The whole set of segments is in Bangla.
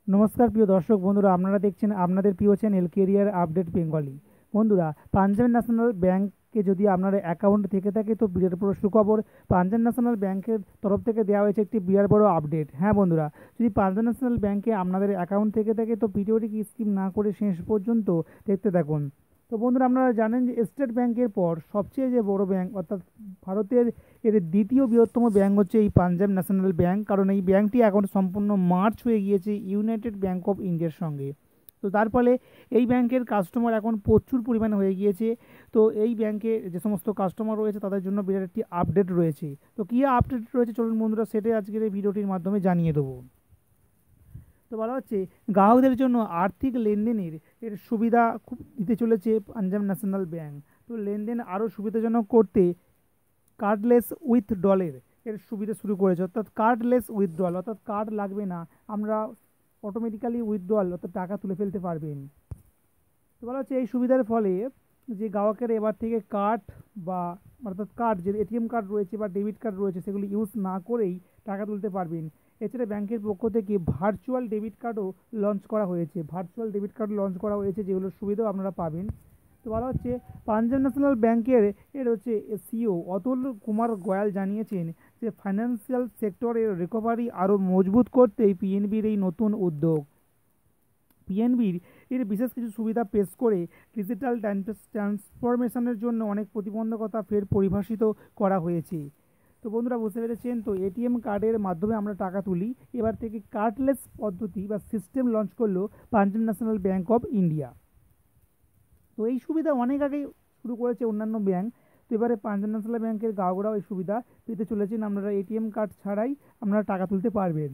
নমস্কার প্রিয় দর্শক বন্ধুরা, আপনারা দেখছেন আপনাদের প্রিয় চ্যানেল কেরিয়ার আপডেট বেঙ্গলি। বন্ধুরা, পাঞ্জাব ন্যাশনাল ব্যাংকে যদি আপনার অ্যাকাউন্ট থেকে থাকে তো বিরাট বড় সুখবর। পাঞ্জাব ন্যাশনাল ব্যাংকের তরফ থেকে দেওয়া হয়েছে একটি বিরাট বড় আপডেট। হ্যাঁ বন্ধুরা, যদি পাঞ্জাব ন্যাশনাল ব্যাংকে আপনাদের অ্যাকাউন্ট থেকে থাকে তো ভিডিওটিকে স্কিপ না করে শেষ পর্যন্ত দেখতে থাকুন। তো বন্ধুরা, আপনারা জানেন যে স্টেট ব্যাংকের পর সবচেয়ে যে বড় ব্যাংক অর্থাৎ ভারতের দ্বিতীয় বৃহত্তম ব্যাংক হচ্ছে এই পাঞ্জাব ন্যাশনাল ব্যাংক, কারণ এই ব্যাংকটি এখন সম্পূর্ণ মার্চ হয়ে গিয়েছে ইউনাইটেড ব্যাংক অফ ইন্ডিয়ার সঙ্গে। তো তার ফলে এই ব্যাংকের কাস্টমার এখন প্রচুর পরিমাণে হয়ে গিয়েছে। তো এই ব্যাংকে যে সমস্ত কাস্টমার রয়েছে তাদের জন্য বিরাট একটি আপডেট রয়েছে। তো কী আপডেট রয়েছে চলুন বন্ধুরা, সেটাই আজকের এই ভিডিওটির মাধ্যমে জানিয়ে দেবো। তো বলা হচ্ছে গ্রাহকদের জন্য আর্থিক লেনদেনের সুবিধা খুব দিতে চলেছে পাঞ্জাব ন্যাশনাল ব্যাংক। তো লেনদেন আরও সুবিধাজনক করতে কার্ডলেস উইথড্রলের সুবিধা শুরু করেছে, অর্থাৎ কার্ডলেস উইথড্রল, অর্থাৎ কার্ড লাগবে না, আমরা অটোমেটিক্যালি উইথড্রল অর্থাৎ টাকা তুলে ফেলতে পারবেন। তো বলা হচ্ছে এই সুবিধার ফলে যে গ্রাহকের এবার থেকে কার্ড বা অর্থাৎ কার্ড যে এটিএম কার্ড রয়েছে বা ডেবিট কার্ড রয়েছে সেগুলি ইউজ না করেই টাকা তুলতে পারবেন। এছাড়া ব্যাংকের পক্ষ থেকে ভার্চুয়াল ডেবিট কার্ডও লঞ্চ করা হয়েছে, যেগুলোর সুবিধাও আপনারা পাবেন। তো বলা হচ্ছে পাঞ্জাব ন্যাশনাল ব্যাংকের হচ্ছে সিইও অতুল কুমার গোয়াল জানিয়েছেন যে ফাইন্যান্সিয়াল সেক্টরের রিকভারি আরও মজবুত করতেই পিএনবির এই নতুন উদ্যোগ। পিএনবির বিশেষ কিছু সুবিধা পেশ করে ডিজিটাল ট্রান্সফরমেশনের জন্য অনেক প্রতিবন্ধকতা ফের পরিভাষিত করা হয়েছে। তো বন্ধুরা, বুঝতে পেরেছেন তো এটিএম কার্ডের মাধ্যমে আমরা টাকা তুলি, এবার থেকে কার্ডলেস পদ্ধতি বা সিস্টেম লঞ্চ করলো Punjab national bank of India. তো এই সুবিধা অনেক আগেই শুরু করেছে অন্যান্য ব্যাংক। তো এবারে পাঞ্জাব ন্যাশনাল ব্যাংকের গ্রাহকরাও এই সুবিধা পেতে চলেছেন, আপনারা এটিএম কার্ড ছাড়াই আপনারা টাকা তুলতে পারবেন।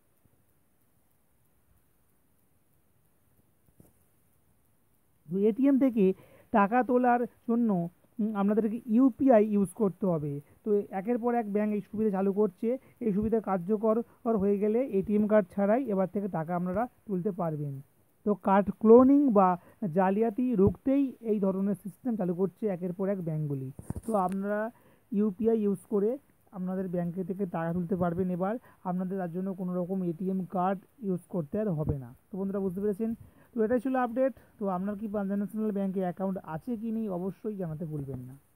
তো এটিএম থেকে টাকা তোলার জন্য আপনাদেরকে ইউপিআই ইউজ করতে হবে। তো একের পর এক ব্যাংক এই সুবিধা চালু করছে। এই সুবিধা কার্যকর হয়ে গেলে এটিএম কার্ড ছাড়াই এবার থেকে টাকা আপনারা তুলতে পারবেন। তো কার্ড ক্লোনিং বা জালিয়াতি রুখতেই এই ধরনের সিস্টেম চালু করছে একের পর এক ব্যাংকগুলি। তো আপনারা ইউপিআই ইউজ করে আপনাদের ব্যাংকে থেকে টাকা তুলতে পারবেন। এবার আপনাদের তার জন্য কোনো রকম এটিএম কার্ড ইউজ করতে আর হবে না। তো বন্ধুরা, বুঝতে পেরেছেন তো এটাই ছিল আপডেট। তো আপনার কি পাঞ্জাব ন্যাশনাল ব্যাংকে অ্যাকাউন্ট আছে কি নেই অবশ্যই জানাতে ভুলবেন না।